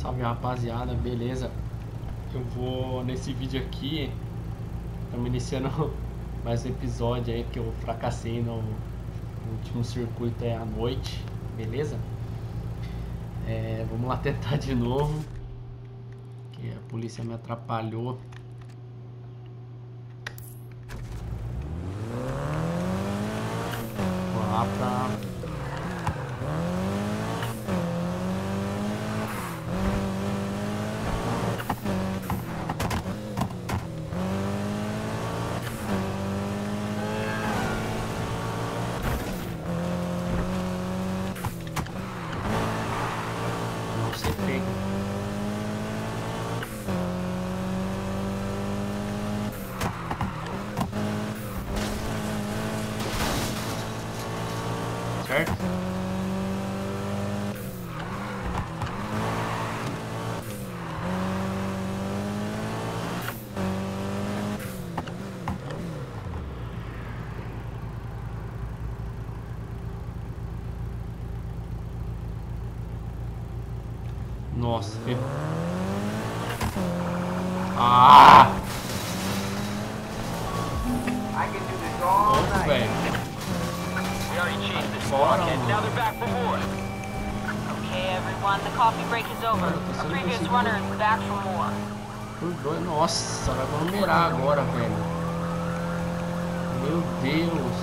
Salve rapaziada, beleza? Eu vou nesse vídeo aqui, estamos iniciando mais um episódio aí que eu fracassei no último circuito à noite, beleza? Vamos lá tentar de novo, que a polícia me atrapalhou. Vou lá pra... certo? Nossa, que... Ah! Nossa, velho. Okay, everyone, the coffee break is over. A previous runner is back for more. Nossa, vamos mirar agora, velho. Meu Deus.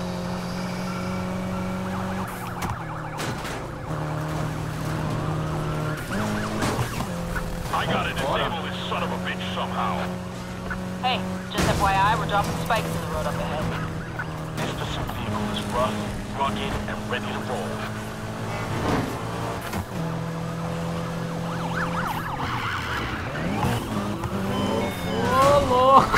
I gotta disable this son of a bitch somehow. Hey, just FYI, we're dropping spikes in the road up ahead. This pursuit vehicle is rough, rugged, and ready to roll. Ô, louco!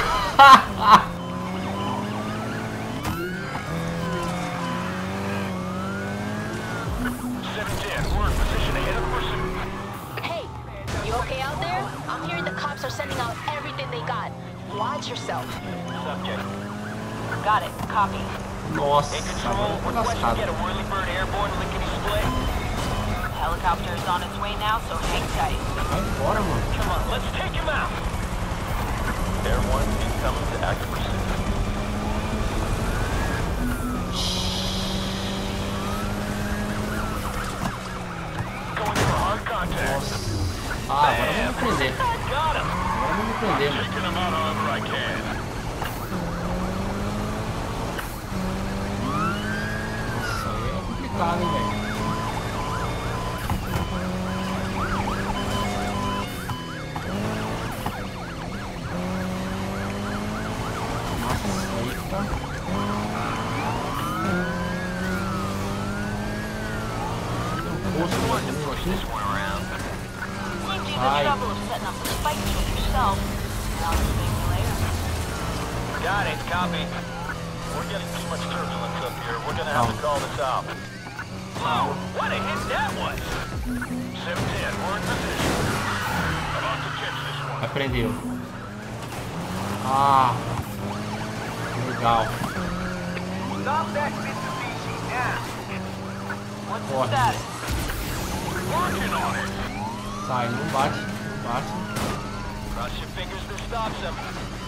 710, we're in position ahead of the pursuit. Hey, you okay out there? I'm hearing the cops are sending out everything they got. Watch yourself. Subject. Got it, copy. Nossa, In control, agora eu tô request to get lascado. a Whirlybird airborne lickety split. The helicopter is on its way now, so hang tight. Vai embora, mano. Come on, let's take him out. Air 1 incoming to active pursuit. Going for hard contact. Ah, agora vamos me prender. Got him. Agora vamos me prender, mano. Taking him out however I can. Nossa, aí é complicado, hein, velho. Nossa, eita. This one around. Saved you the Hi. trouble of setting up the spike trip yourself. I'll explain you later. Got it, copy. We're getting too much turbulence up here. We're gonna have to call this out. Whoa, what a hit that was! 710, we're in position. About to catch this one. Aprendeu. Ah, legal. Stop that Mitsubishi now. What's the Corre. status? Working on it. Sai, não bate, não bate. Cross your fingers this stops him.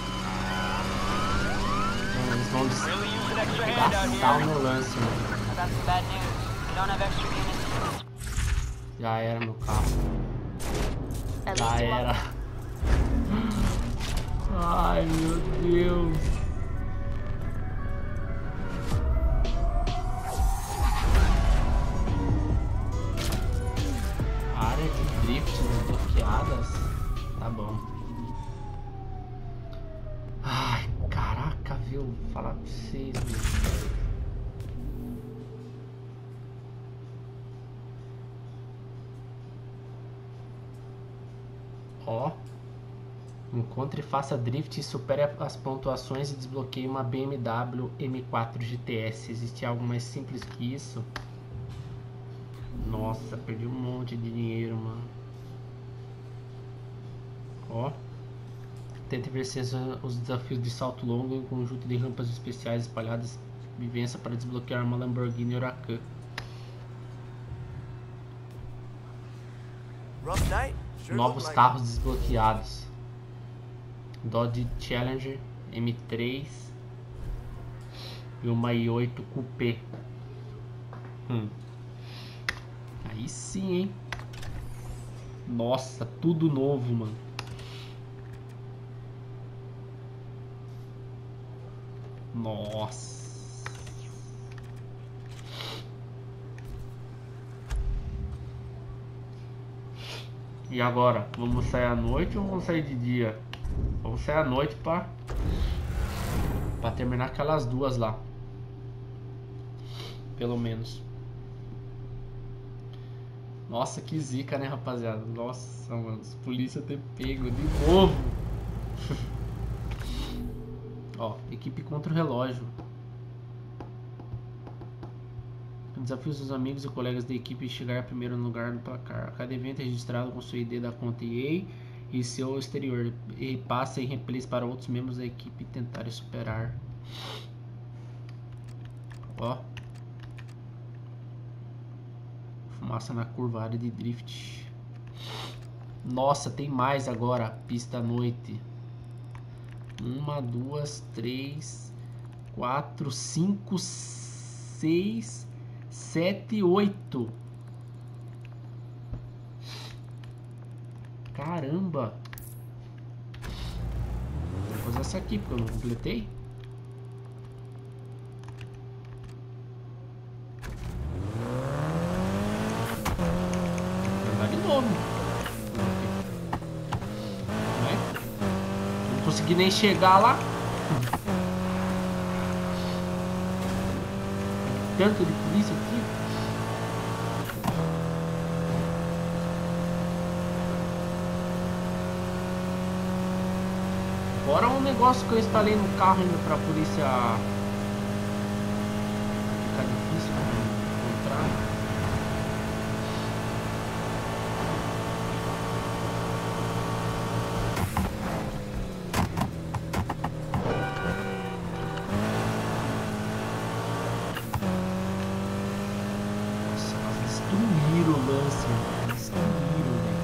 Eles vão Really use an extra hand out desgastar o here. meu lance, mano. I got some bad news. We don't have extra units. Já era meu carro. At Já least you era. Ai, meu Deus. Área de drift desbloqueadas. Tá bom. Ai, caraca, viu? Vou falar pra vocês, meu. Ó. Encontre e faça drift e supere as pontuações e desbloqueie uma BMW M4 GTS. Existe algo mais simples que isso? Nossa, perdi um monte de dinheiro, mano. Ó. Tente vencer os desafios de salto longo em um conjunto de rampas especiais espalhadas e vença para desbloquear uma Lamborghini Huracan. Rough night? Novos carros desbloqueados. Dodge Challenger M3 e uma i8 Coupé. Aí sim, hein? Nossa, tudo novo, mano. Nossa. E agora? Vamos sair à noite ou vamos sair de dia? Vamos sair à noite pra terminar aquelas duas lá. Pelo menos. Nossa, que zica, né, rapaziada? Nossa, mano, os polícia ter pego de novo. Ó, equipe contra o relógio. Desafio seus amigos e colegas da equipe a chegar primeiro no lugar no placar. Cada evento é registrado com sua ID da conta EA e seu exterior. E passa em replays para outros membros da equipe tentarem superar. Ó. Fumaça na curva, área de drift. Nossa, tem mais agora. Pista à noite. 1, 2, 3, 4, 5, 6, 7, 8. Caramba. Vou fazer essa aqui porque eu não completei. Vou jogar de novo. Não consegui nem chegar lá. Tanto de polícia aqui. Fora um negócio que eu instalei no carro ainda pra polícia ficar difícil pra encontrar. Destruíram o lance, destruíram, velho.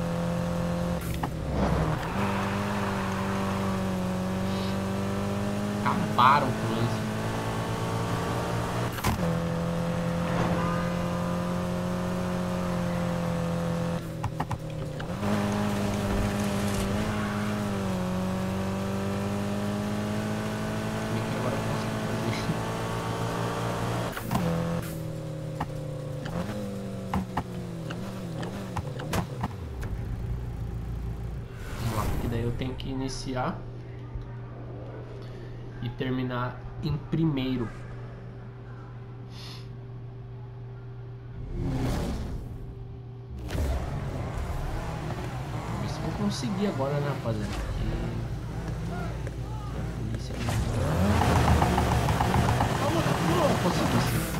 Acabaram com o lance. Como é que agora eu consigo fazer? Daí eu tenho que iniciar e terminar em primeiro. Vamos ver se eu vou conseguir agora, né, rapaziada? A polícia não, eu consigo sim.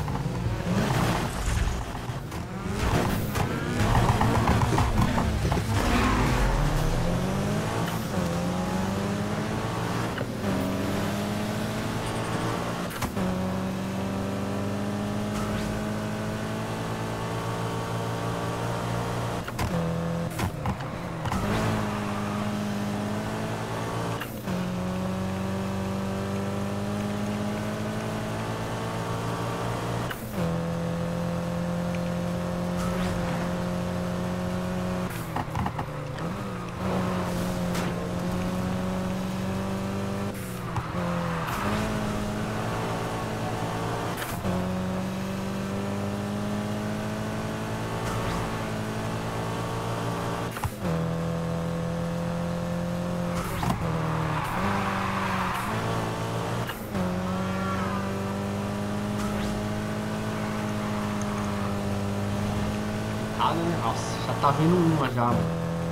Né? Nossa, já tá vendo uma já, mano.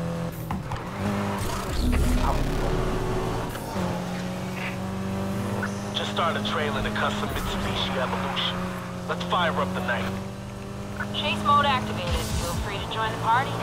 Just started trailing the custom Mitsubishi Evolution. Let's fire up the night. Chase mode activated. Feel free to join the party.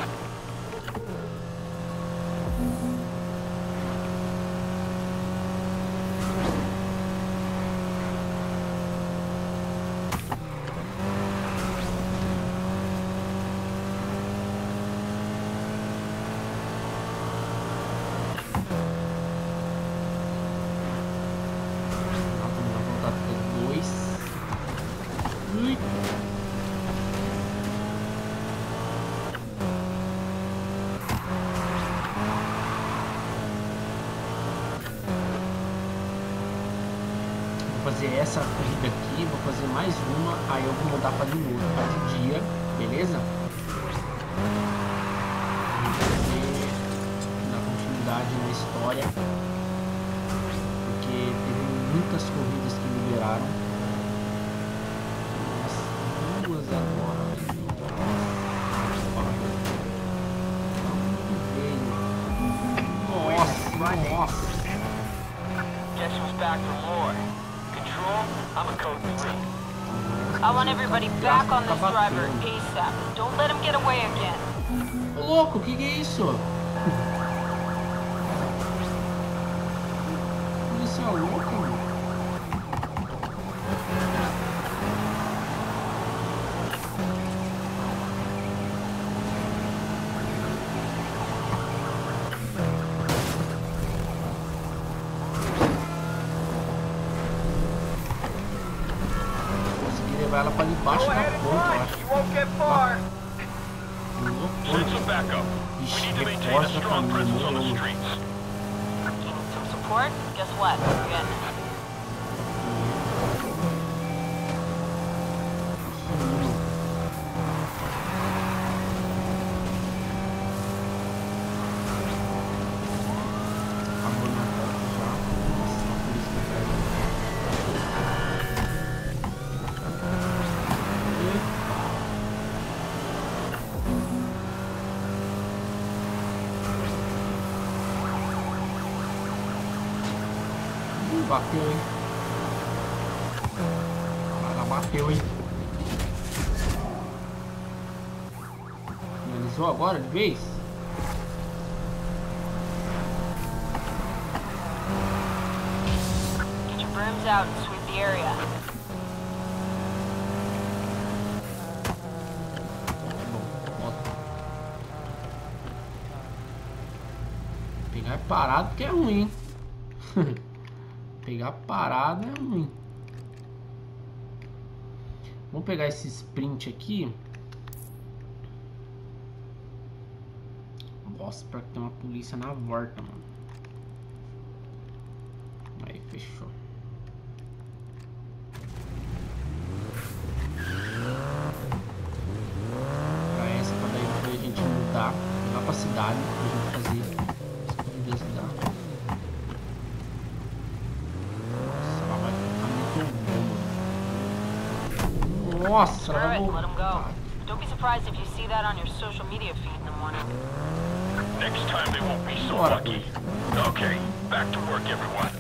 fazer essa corrida aqui, vou fazer mais uma, aí eu vou mudar para de novo, para de dia, beleza? Dar continuidade na história, porque teve muitas corridas que liberaram. As duas agora. Nossa. Guess who's back for more? Control, I'm a code 3. I want everybody back on this driver ASAP. Don't let him get away again. Ô louco, que é isso? Isso é louco, mano. Vai ela para debaixo da ponta, eu acho. Send some backup. We need to maintain a strong presence on the streets. You need some support? Guess what? You're getting it. Bateu, hein? Ela bateu, hein? Finalizou agora de vez? Get your brooms out and sweep the area. Pegar parado que é ruim, hein? Pegar parado é ruim. Vamos pegar esse sprint aqui. Nossa, pra que tem uma polícia na volta, mano. Aí, fechou. Pra essa, pra daí a gente mudar lá pra cidade, pra gente fazer as corridas da... Nossa, ela vai Let him go. voltar. Don't be surprised if you see that on your social media feed in the morning. Next time they won't be so lucky. Okay, back to work, everyone.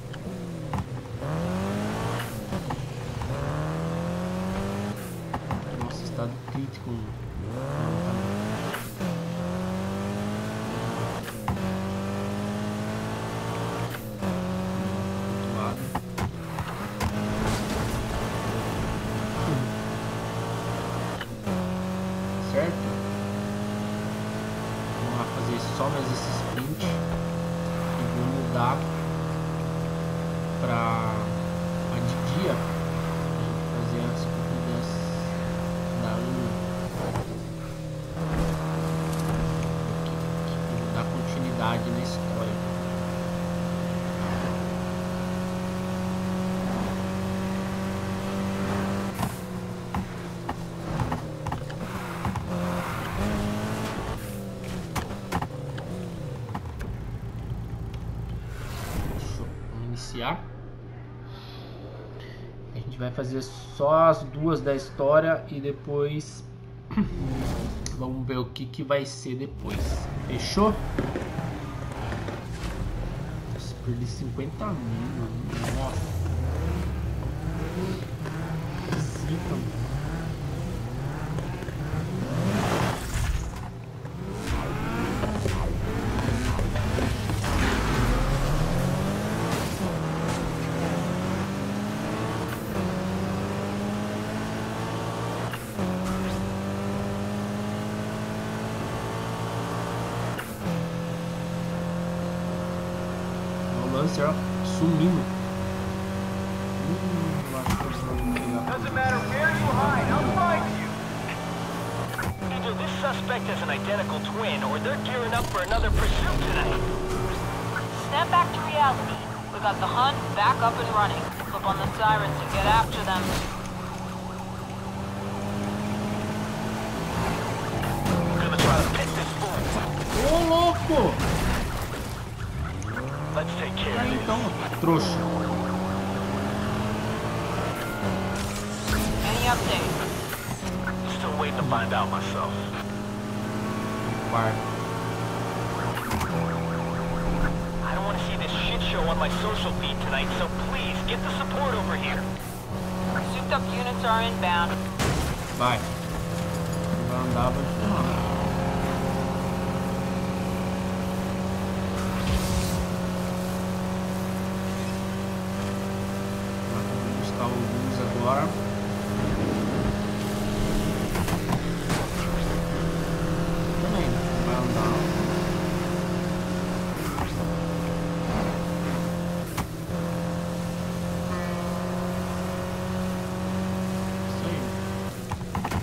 Nossa, estado crítico. Certo? Vamos lá fazer só mais esse sprint e vou mudar para a de dia, fazer as corridas da linha. Vou dar continuidade na história. A gente vai fazer só as duas da história e depois vamos ver o que vai ser depois. Fechou? Nossa, perdi 50 mil, mano. Nossa. Zica, mano. Lancer sumindo. Doesn't matter where you hide, I'll find you. Either this suspect is an identical twin, or they're gearing up for another pursuit tonight. Snap back to reality. The got the hunt back up and running. Flip on the sirens and get after them. Gonna try to pick this fool. Ô, louco! Let's take care Aí of this. então, trouxa. Any updates? Still waiting to find out myself. Quarto. I don't want to see this shit show on my social feed tonight, so please get the support over here. Souped up units are inbound. Vai. Vai andar, vai empurrar. Vou buscar alguns agora. Também vai andar. Isso aí.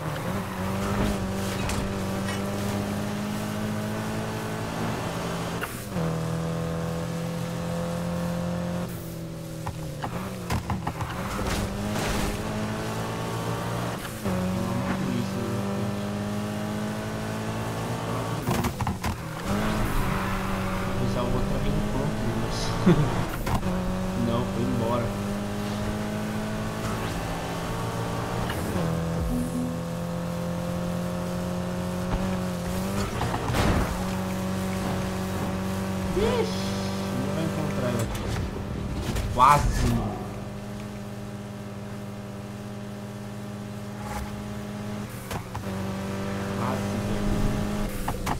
Usar o outro reencontro, mas não, foi embora. Ixi, não vai encontrar ela aqui. Quase. Quase, velho.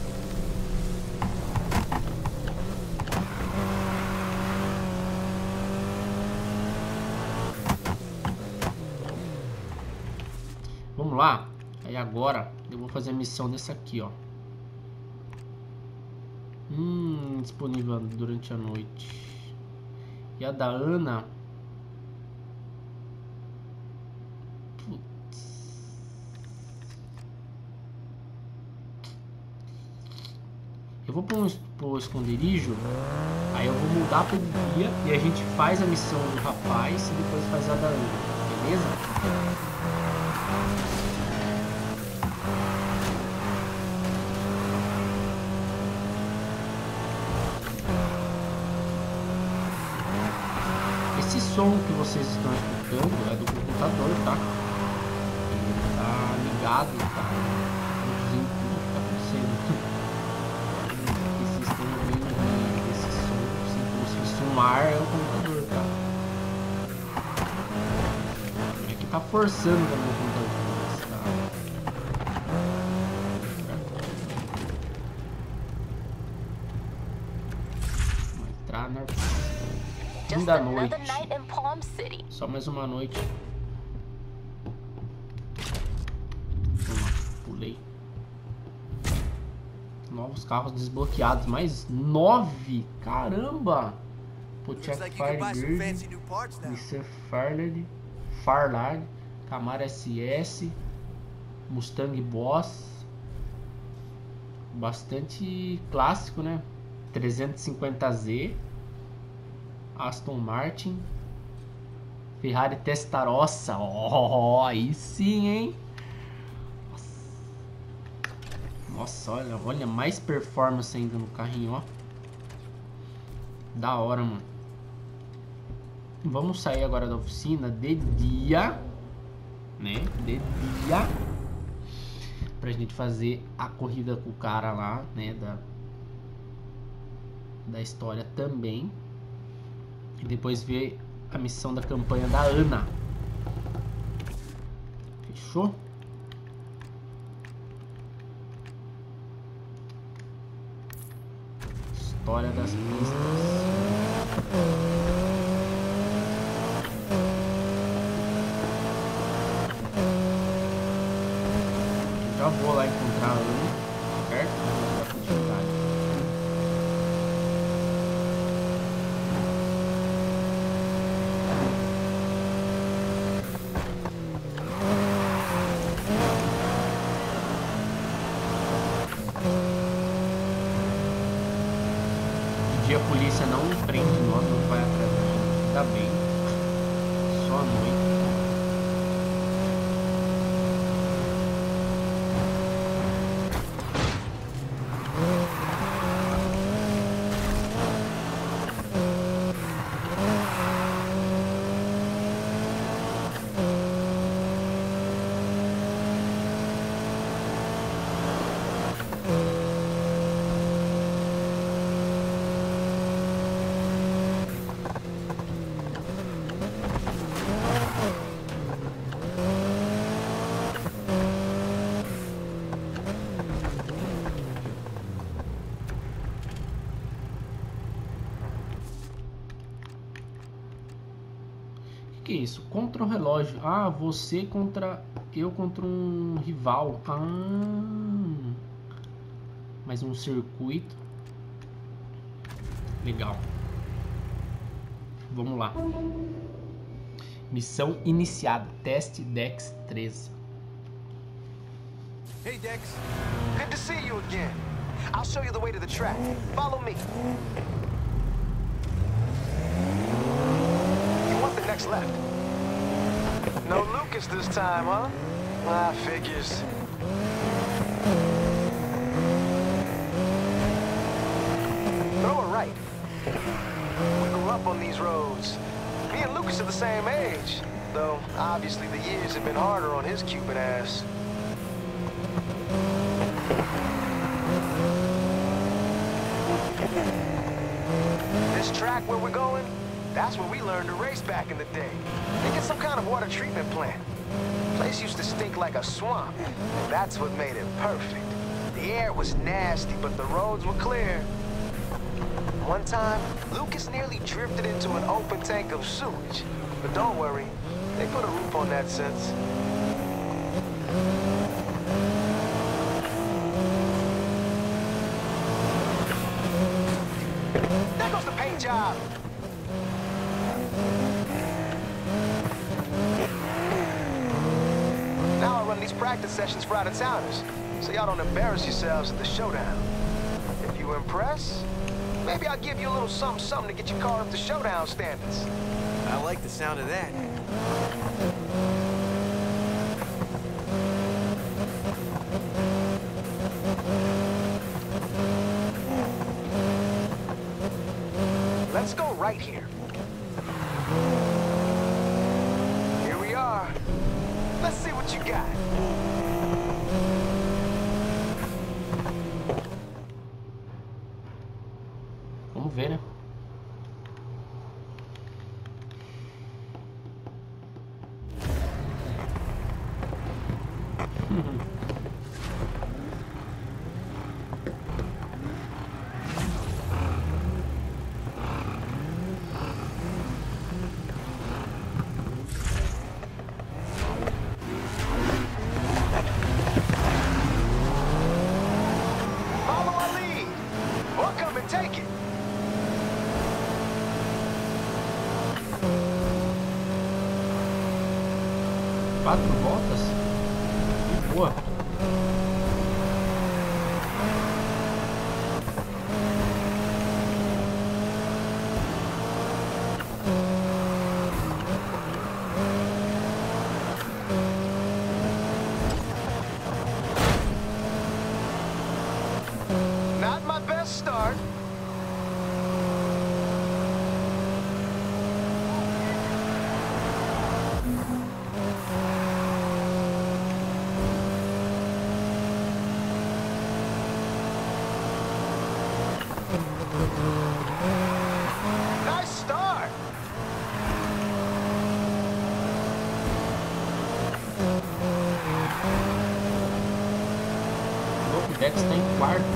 Vamos lá. Aí agora eu vou fazer a missão dessa aqui, ó. Disponível durante a noite. E a da Ana. Putz. Eu vou pro esconderijo. Aí eu vou mudar pro dia e a gente faz a missão do rapaz e depois faz a da Ana. Beleza? Esse som que vocês estão escutando é do computador, tá? Ele tá ligado, tá produzindo tudo que tá acontecendo. Aqui vocês estão ouvindo esse som, assim, como se fosse um ar, é o computador, tá? É que tá forçando o meu computador, mas tá? Vou entrar na fim Just da another noite. night in Palm City. Só mais uma noite. Vamos lá, pulei. Novos carros desbloqueados. Mais 9! Caramba! Pochak Firebird, Mr. Farlard, Camaro SS, Mustang Boss. Bastante clássico, né? 350Z, Aston Martin, Ferrari Testarossa. Oh, aí sim, hein? Nossa, olha mais performance ainda no carrinho, ó. Da hora, mano. Vamos sair agora da oficina de dia, né? De dia, pra gente fazer a corrida com o cara lá, né? Da história também. E depois ver a missão da campanha da Ana. Fechou? História das pistas. Já vou lá encontrar a Ana, certo? Vou dar continuidade. dia a polícia não prende nós, não vai atrás da gente. Ainda bem. Só à noite. Que é isso? Contra o relógio. Ah, você contra... Eu contra um rival. Ah. Mais um circuito. Legal. Vamos lá. Missão iniciada. Teste Dex 13. Hey, Dex. Good to see you again. I'll show you the way to the track. Follow me. You want the next left? No Lucas this time, huh? Ah, figures. Throw a right. We grew up on these roads. Me and Lucas are the same age, though obviously the years have been harder on his Cupid ass. This track where we're going, that's where we learned to race back in the day. Think it's some kind of water treatment plant. Place used to stink like a swamp. That's what made it perfect. The air was nasty, but the roads were clear. One time, Lucas nearly drifted into an open tank of sewage. But don't worry, they put a roof on that since. There goes the paint job. Now I run these practice sessions for out-of-towners, so y'all don't embarrass yourselves at the showdown. If you impress, maybe I'll give you a little something to get your car up to showdown standards. I like the sound of that. Let's go right here. Here we are. Let's see what you got. Vamos ver, né? Follow our lead. Or come and take it. Quatro voltas? Que boa. Not my best start. Nice start. O Dex tá em quarto.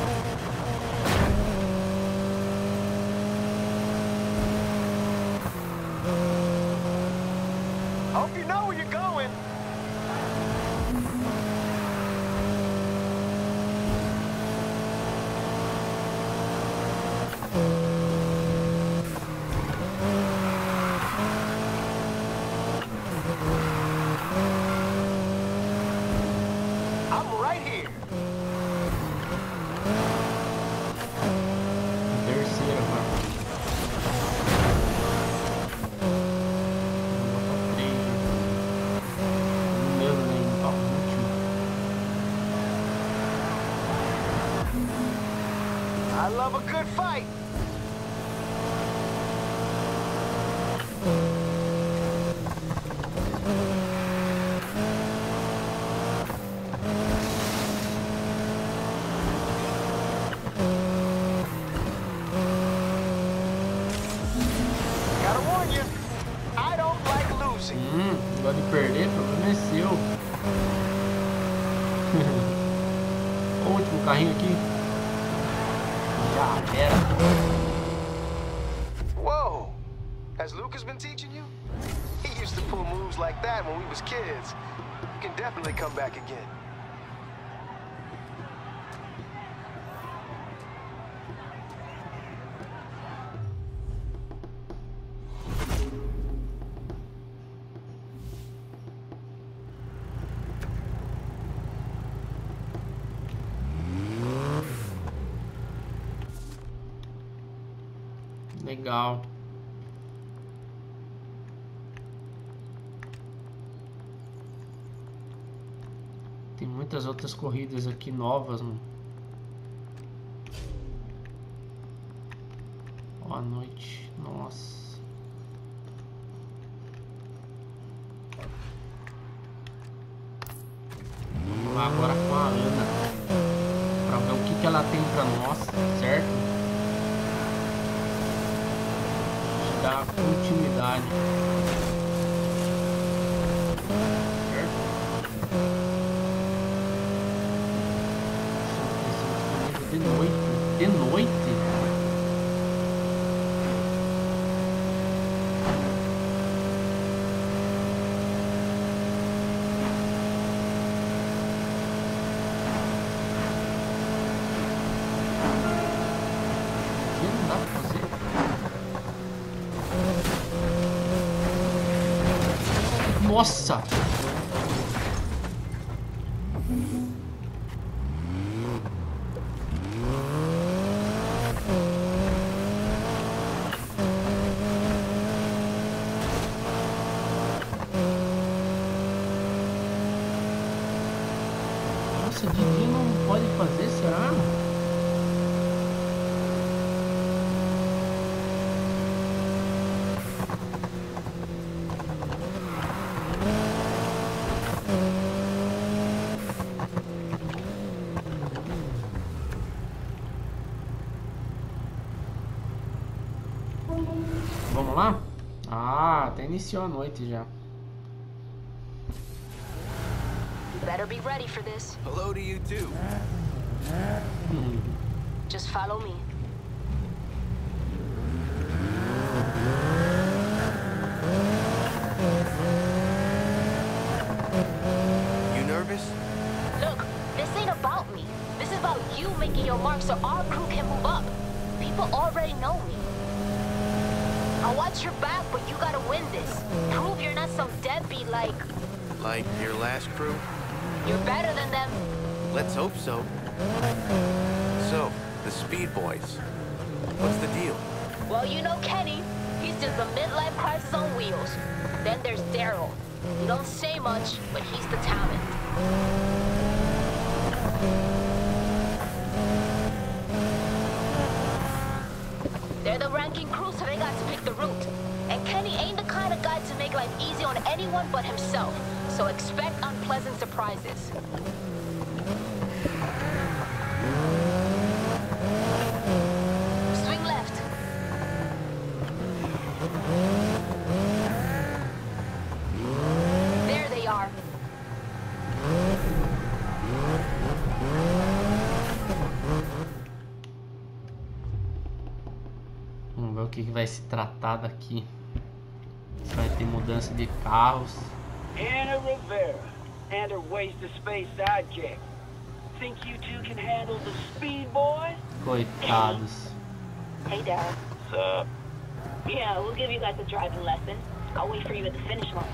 Hope you know where you're going. I'm right here. Terceiro. I love a good fight. Gotta warn you, I don't like losing. Pode perder, o problema é seu. O último carrinho aqui. Já era. Whoa! Has Lucas been teaching you? He used to pull moves like that when we was kids. You can definitely come back again. Legal. Tem muitas outras corridas aqui novas, mano. Ó, à noite. Nossa. Vamos lá agora com a Ana pra ver o que ela tem pra nós, certo? Da continuidade, certo? De noite, de noite. O que não dá pra fazer? Nossa! Nossa, Didi não pode fazer, será? Vamos lá? Ah, até iniciou a noite já. You better be ready for this. Hello to you too. Just follow me. You nervous? Look, this ain't about me. This is about you making your mark so our crew can move up. People already know me. I'll watch your back, but you gotta win this. Prove you're not some deadbeat like... Like your last crew? You're better than them. Let's hope so. So, the Speed Boys. What's the deal? Well, you know Kenny. He's just a midlife crisis on wheels. Then there's Daryl. He don't say much, but he's the talent. They're the ranking crew, so they got to pick the route. And Kenny ain't the kind of guy to make life easy on anyone but himself. So expect unpleasant surprises. Swing left. There they are. Vamos ver o que vai se tratar daqui. Se vai ter mudança de carros. Anna Rivera and her waste-of-space sidekick. Think you two can handle the Speed Boys? Coitados. Hey, Daryl. What's up? Yeah, we'll give you guys a driving lesson. I'll wait for you at the finish line.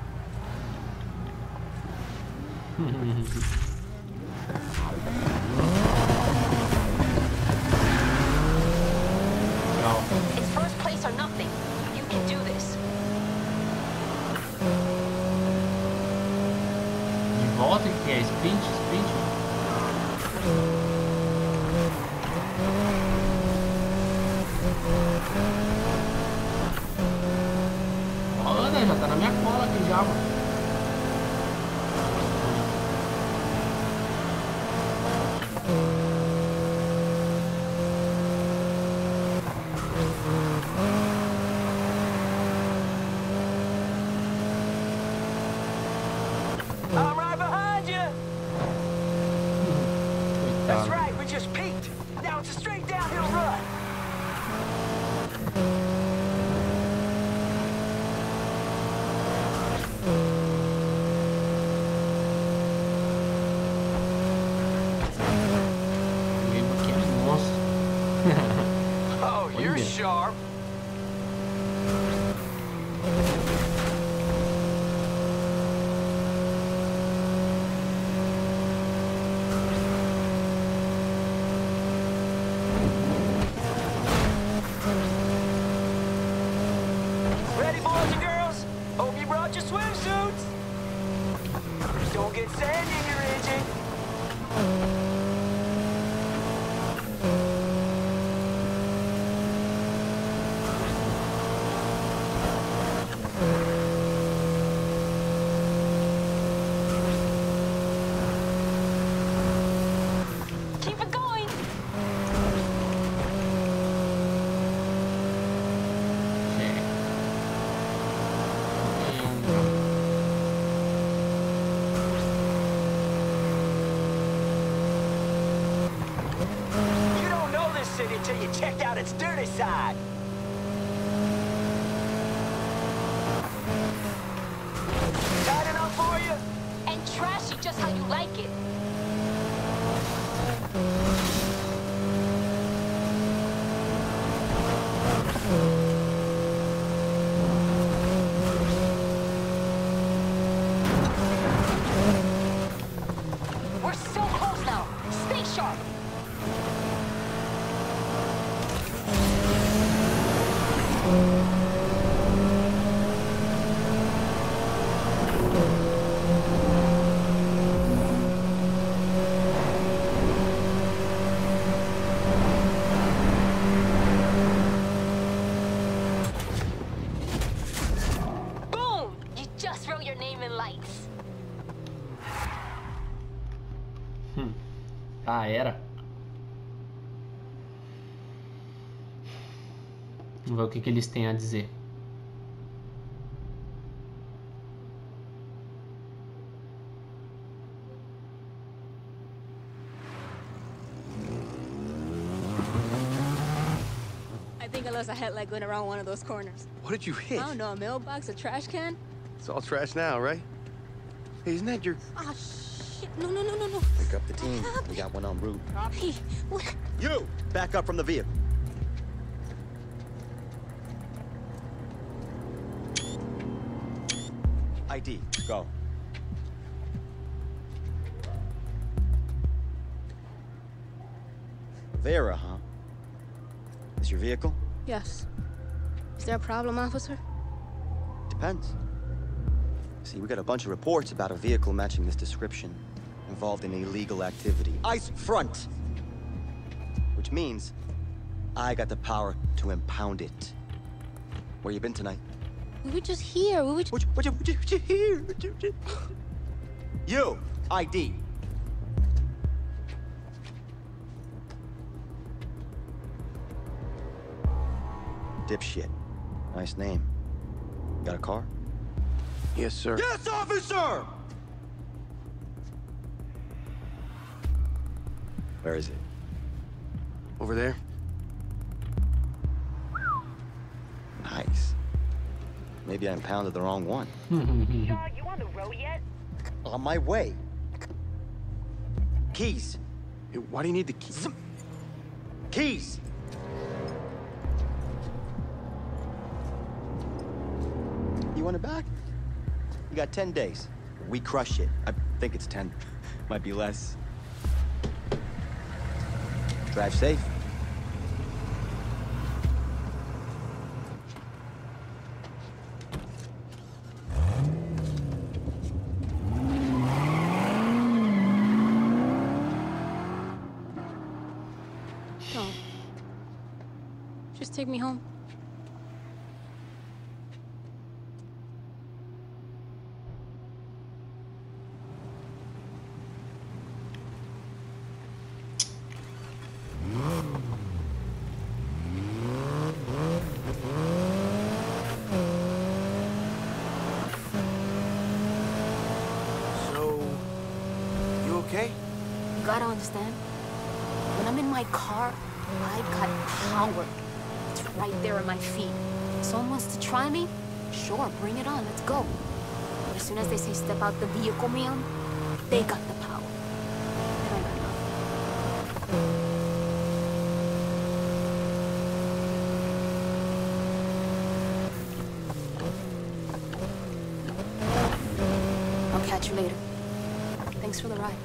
It's first place or nothing. You can do this. De volta, que é sprint, sprint. Cola aqui já, mano. I'm right behind you. That's Coitado. right, we just peaked. Now it's a straight downhill run. Lembra aquele monstro. Oh, you're Olha. sharp. Ready, boys and girls? Hope you brought your swimsuits. Don't get sand in your engine. Keep it going. É. You don't know this city until you check out its dirty side. Tight enough for you? And trashy just how you like it. We're so close now. Stay sharp. Boom! You just wrote your name in lights. Ah, era. Vamos ver o que eles têm a dizer. I think I lost a headlight going around one of those corners. What did you hit? I don't know, a mailbox, a trash can? It's all trash now, right? Hey, isn't that your... Ah, shit. No. Pick up the team. We got one en route. Hey, what? You! Back up from the vehicle. ID, go. Vera, huh? Is your vehicle? Yes. Is there a problem, officer? Depends. See, we got a bunch of reports about a vehicle matching this description involved in illegal activity. Ice front! Which means I got the power to impound it. Where you been tonight? We were just here. We were just... What you here? You! ID! Dipshit. Nice name. Got a car? Yes, sir. Yes, officer! Where is it? Over there? Nice. Maybe I impounded the wrong one. Shaw, you on the road yet? On my way. Keys. Hey, why do you need the key? Keys! You want it back? You got 10 days. We crush it. I think it's 10. Might be less. Drive safe. No. Just take me home. understand? When I'm in my car, I've got power. It's right there at my feet. Someone wants to try me? Sure, bring it on, let's go. But as soon as they say step out the vehicle, man, they got the power. And I got nothing. I'll catch you later. Thanks for the ride.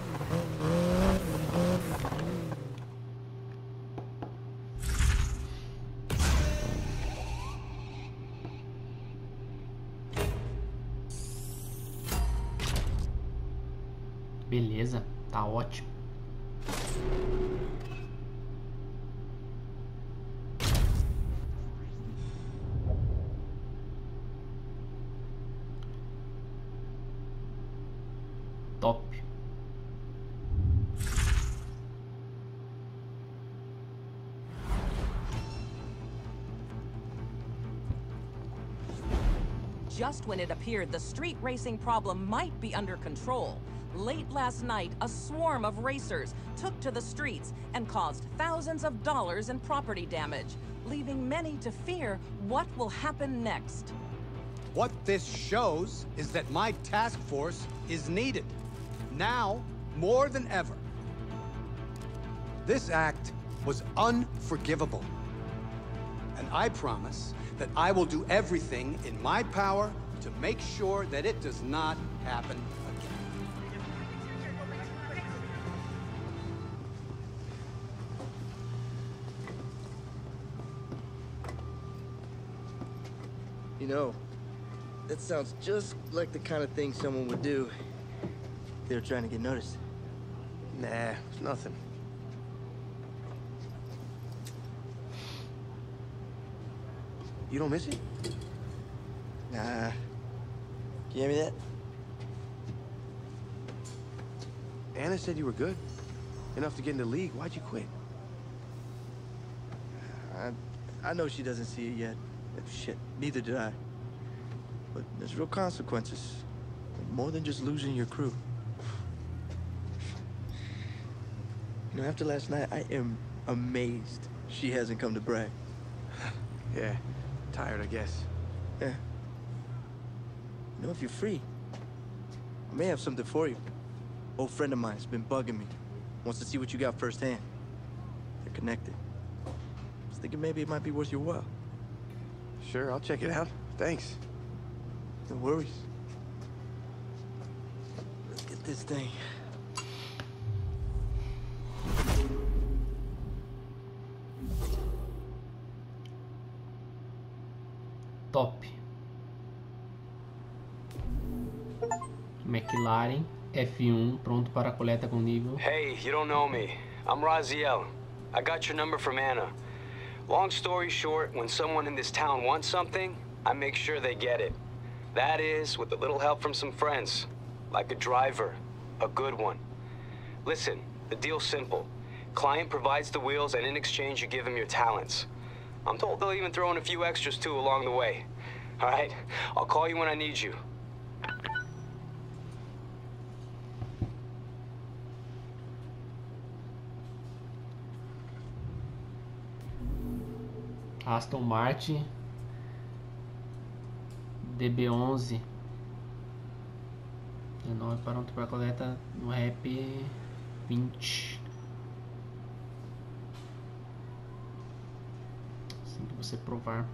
Beleza, tá ótimo. Top. Just when it appeared the street racing problem might be under control, late last night, a swarm of racers took to the streets and caused thousands of dollars in property damage, leaving many to fear what will happen next. What this shows is that my task force is needed, now more than ever. This act was unforgivable. And I promise that I will do everything in my power to make sure that it does not happen again. You know, that sounds just like the kind of thing someone would do if they were trying to get noticed. Nah, it's nothing. You don't miss it? Nah. Can you hand me that? Anna said you were good. Enough to get in the league. Why'd you quit? I know she doesn't see it yet. Shit, neither did I. But there's real consequences. More than just losing your crew. You know, after last night, I am amazed she hasn't come to brag. Yeah, tired, I guess. Yeah. You know, if you're free, I may have something for you. Old friend of mine's been bugging me. Wants to see what you got firsthand. They're connected. I was thinking maybe it might be worth your while. Sure, I'll check it out. Thanks. No worries. Let's get this thing. Top. McLaren F1 pronto para coleta com nível. Hey, you don't know me. I'm Raziel. I got your number from Anna. Long story short, when someone in this town wants something, I make sure they get it. That is, with a little help from some friends. Like a driver. A good one. Listen, the deal's simple. Client provides the wheels, and in exchange you give him your talents. I'm told they'll even throw in a few extras too along the way. All right? I'll call you when I need you. Aston Martin DB11 19 pronto para coleta no Rap 20. Assim que você provar.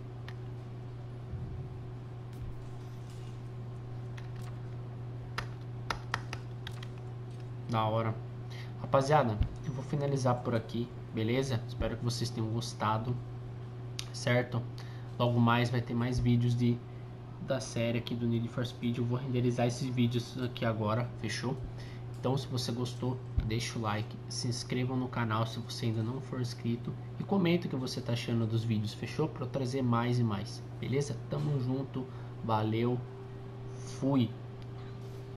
Da hora. Rapaziada, eu vou finalizar por aqui, beleza? Espero que vocês tenham gostado, certo? Logo mais vai ter mais vídeos da série aqui do Need for Speed. Eu vou renderizar esses vídeos aqui agora, fechou? Então, se você gostou, deixa o like, se inscreva no canal se você ainda não for inscrito e comenta o que você tá achando dos vídeos, fechou? Para eu trazer mais e mais, beleza? Tamo junto, valeu, fui!